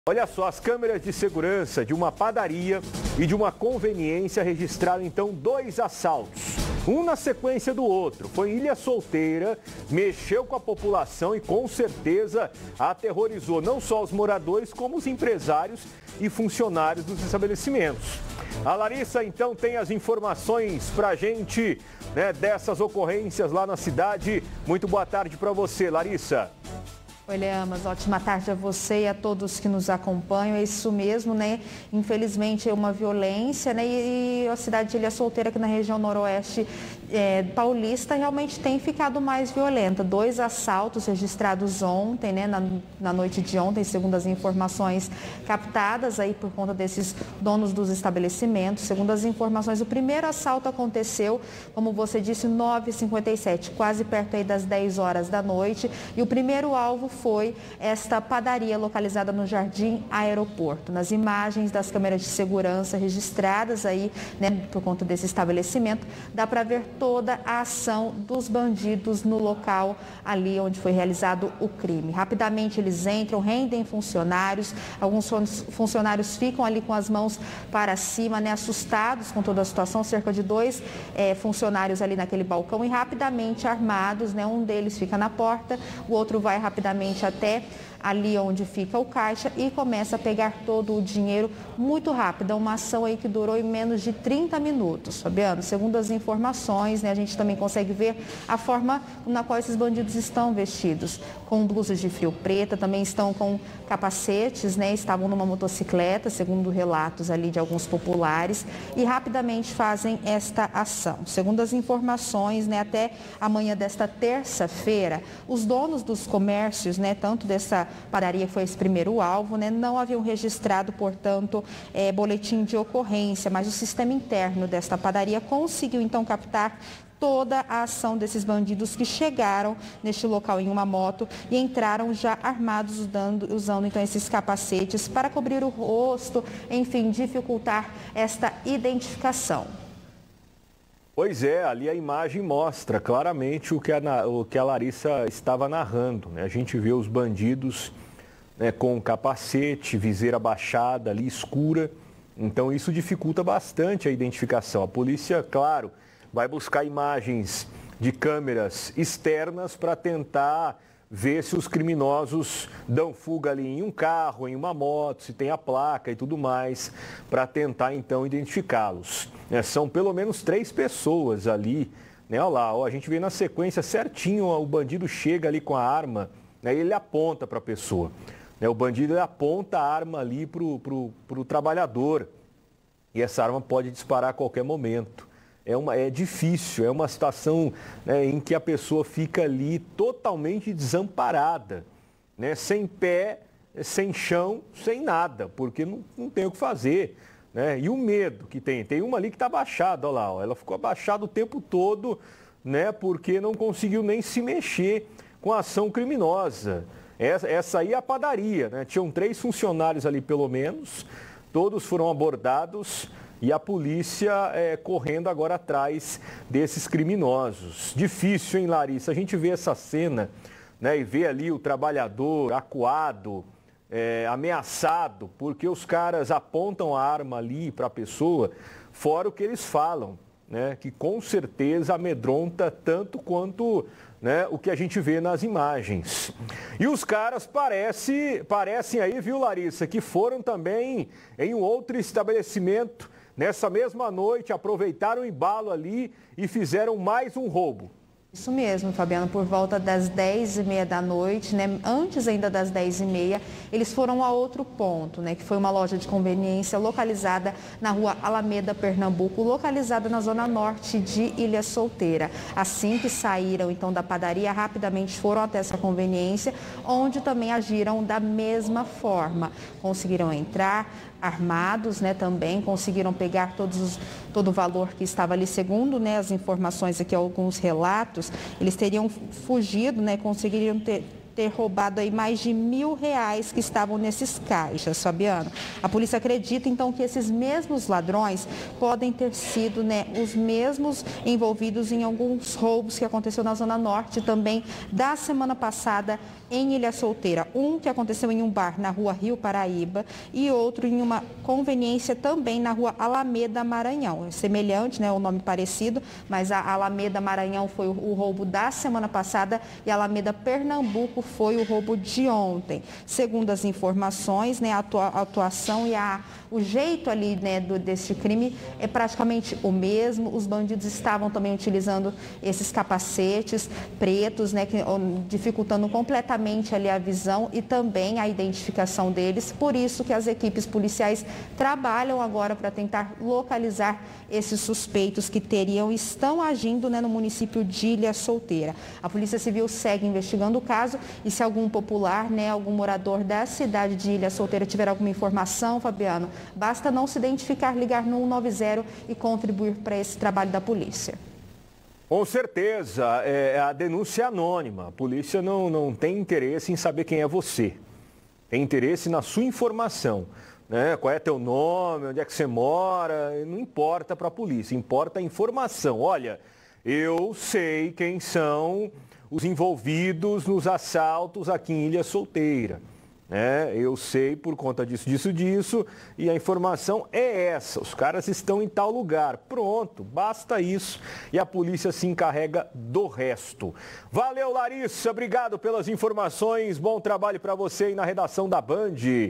Olha só, as câmeras de segurança de uma padaria e de uma conveniência registraram então 2 assaltos. Um na sequência do outro. Foi em Ilha Solteira, mexeu com a população e com certeza aterrorizou não só os moradores, como os empresários e funcionários dos estabelecimentos. A Larissa então tem as informações pra gente, né, dessas ocorrências lá na cidade. Muito boa tarde para você, Larissa. Oi, Leamas, ótima tarde a você e a todos que nos acompanham. É isso mesmo, né? Infelizmente é uma violência, né? E a cidade de Ilha Solteira, aqui na região noroeste paulista, realmente tem ficado mais violenta. 2 assaltos registrados ontem, né? Na noite de ontem, segundo as informações captadas aí por conta desses donos dos estabelecimentos. Segundo as informações, o primeiro assalto aconteceu, como você disse, 9h57, quase perto aí das 10 horas da noite. E o primeiro alvo foi esta padaria localizada no Jardim Aeroporto. Nas imagens das câmeras de segurança registradas aí, né, por conta desse estabelecimento, dá para ver toda a ação dos bandidos no local ali onde foi realizado o crime. Rapidamente eles entram, rendem funcionários, alguns funcionários ficam ali com as mãos para cima, né, assustados com toda a situação, cerca de 2 funcionários ali naquele balcão e rapidamente armados, né, um deles fica na porta, o outro vai rapidamente até ali onde fica o caixa e começa a pegar todo o dinheiro muito rápido. É uma ação aí que durou em menos de 30 minutos, Fabiano. Segundo as informações, né, a gente também consegue ver a forma na qual esses bandidos estão vestidos. Com blusas de frio preta, também estão com capacetes, né, estavam numa motocicleta, segundo relatos ali de alguns populares, e rapidamente fazem esta ação. Segundo as informações, né, até amanhã desta terça-feira, os donos dos comércios, né, tanto dessa padaria que foi esse primeiro alvo, né, não haviam registrado, portanto, boletim de ocorrência, mas o sistema interno desta padaria conseguiu então captar toda a ação desses bandidos que chegaram neste local em uma moto e entraram já armados, usando então esses capacetes para cobrir o rosto, enfim, dificultar esta identificação. Pois é, ali a imagem mostra claramente o que a Larissa estava narrando, né? A gente vê os bandidos, né, com capacete, viseira baixada ali, escura. Então isso dificulta bastante a identificação. A polícia, claro, vai buscar imagens de câmeras externas para tentar ver se os criminosos dão fuga ali em um carro, em uma moto, se tem a placa e tudo mais, para tentar então identificá-los. São pelo menos 3 pessoas ali, né? Olha lá, ó, a gente vê na sequência certinho, ó, o bandido chega ali com a arma, né, e ele aponta para a pessoa. Né? O bandido ele aponta a arma ali pro trabalhador e essa arma pode disparar a qualquer momento. É difícil, é uma situação, né, em que a pessoa fica ali totalmente desamparada, né, sem pé, sem chão, sem nada, porque não tem o que fazer. Né? E o medo que tem uma ali que está abaixada, olha lá, ó, ela ficou abaixada o tempo todo, né, porque não conseguiu nem se mexer com a ação criminosa. Essa aí é a padaria, né? Tinham 3 funcionários ali pelo menos, todos foram abordados. E a polícia correndo agora atrás desses criminosos. Difícil, hein, Larissa? A gente vê essa cena, né, e vê ali o trabalhador acuado, ameaçado, porque os caras apontam a arma ali para a pessoa, fora o que eles falam, né, que com certeza amedronta tanto quanto, né, o que a gente vê nas imagens. E os caras parecem aí, viu, Larissa, que foram também em um outro estabelecimento. Nessa mesma noite, aproveitaram o embalo ali e fizeram mais um roubo. Isso mesmo, Fabiano, por volta das 10h30 da noite, né? Antes ainda das 10h30, eles foram a outro ponto, né? Que foi uma loja de conveniência localizada na rua Alameda, Pernambuco, localizada na zona norte de Ilha Solteira. Assim que saíram então da padaria, rapidamente foram até essa conveniência, onde também agiram da mesma forma. Conseguiram entrar armados, né, também conseguiram pegar todo o valor que estava ali, segundo, né, as informações aqui, alguns relatos, eles teriam fugido, né, conseguiriam ter roubado aí mais de R$1.000 que estavam nesses caixas, Fabiano. A polícia acredita, então, que esses mesmos ladrões podem ter sido, né, os mesmos envolvidos em alguns roubos que aconteceu na Zona Norte também da semana passada em Ilha Solteira. Um que aconteceu em um bar na rua Rio Paraíba e outro em uma conveniência também na rua Alameda Maranhão. É semelhante, né, o nome parecido, mas a Alameda Maranhão foi o roubo da semana passada e a Alameda Pernambuco foi o roubo de ontem. Segundo as informações, né, a atuação e o jeito ali, né, desse crime é praticamente o mesmo. Os bandidos estavam também utilizando esses capacetes pretos, né, dificultando completamente ali a visão e também a identificação deles. Por isso que as equipes policiais trabalham agora para tentar localizar esses suspeitos que estão agindo, né, no município de Ilha Solteira. A Polícia Civil segue investigando o caso e se algum popular, né, algum morador da cidade de Ilha Solteira tiver alguma informação, Fabiano, basta não se identificar, ligar no 190 e contribuir para esse trabalho da polícia. Com certeza, a denúncia é anônima. A polícia não tem interesse em saber quem é você. Tem interesse na sua informação, né? Qual é teu nome, onde é que você mora, não importa para a polícia, importa a informação. Olha, eu sei quem são os envolvidos nos assaltos aqui em Ilha Solteira. Eu sei por conta disso, e a informação é essa, os caras estão em tal lugar, pronto, basta isso, e a polícia se encarrega do resto. Valeu, Larissa, obrigado pelas informações, bom trabalho para você aí na redação da Band.